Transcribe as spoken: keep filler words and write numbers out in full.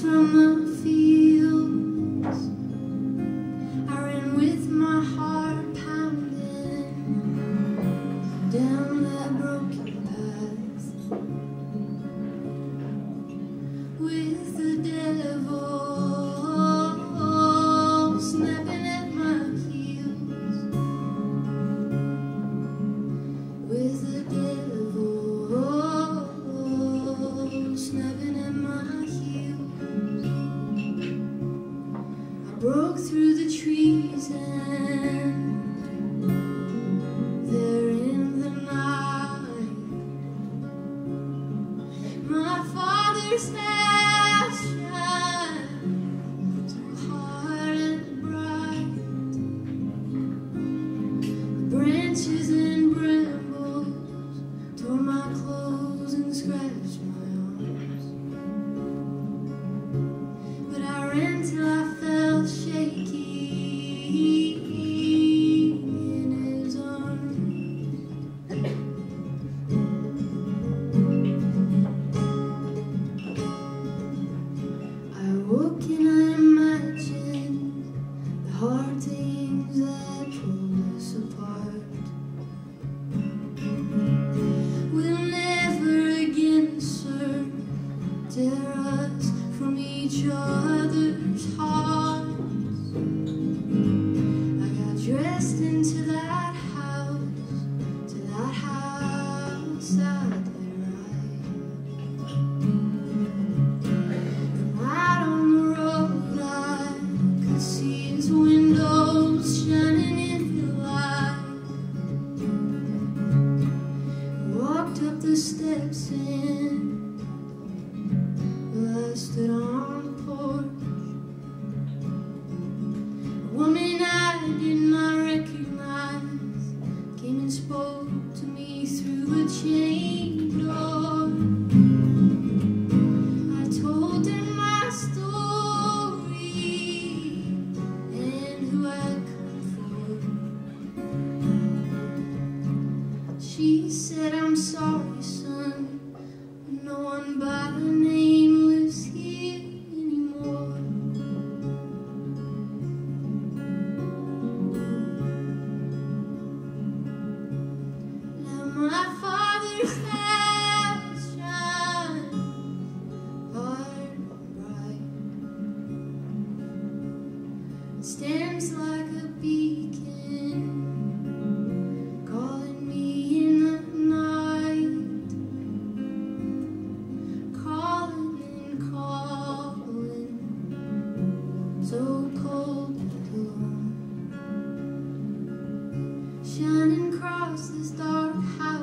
from the fields, I ran with my heart pounding down that broken path, with the devil snapping at my heels, with the devil snapping at my heels. I broke through the trees and there in the night, my father's house shines so hard and bright. The branches and brambles tore my clothes and scratched my arms, but I ran till I felt shaky in his arms. I woke and I imagined the hard things that pulled us apart. We'll never again, sir, tear us from each other's hearts. I got dressed into that house, to that house I did right. From out on the road I could see his windows shining in the light. Walked up the steps and well, I stood on the porch. A woman I did not recognize came and spoke to me through a chain door. I told her my story and who I'd come for. She said, "I'm sorry, son, no one by the name lives here anymore." Now my father's house shines hard and bright. It stands like a beacon, calling me in the night, calling and calling, so cold and alone, shining across this dark house.